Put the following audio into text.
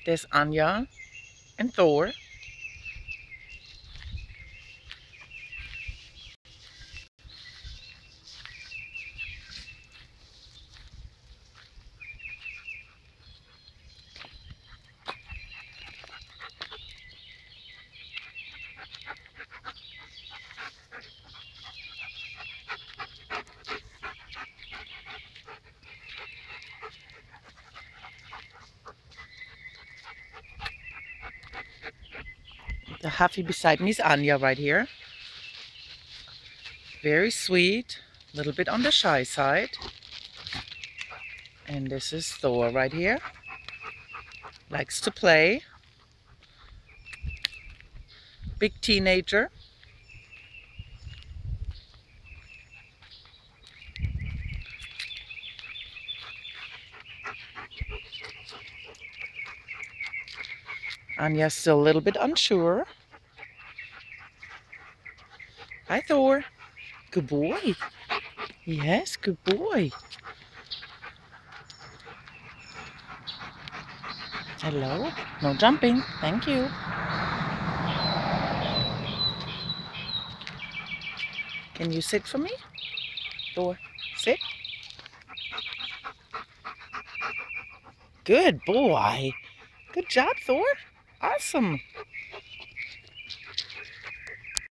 There's Anja and Thor. The huffy beside me is Anja right here. Very sweet, a little bit on the shy side. And this is Thor right here. Likes to play. Big teenager. Anja's still a little bit unsure. Hi, Thor. Good boy. Yes, good boy. Hello. No jumping. Thank you. Can you sit for me? Thor, sit. Good boy. Good job, Thor. Awesome.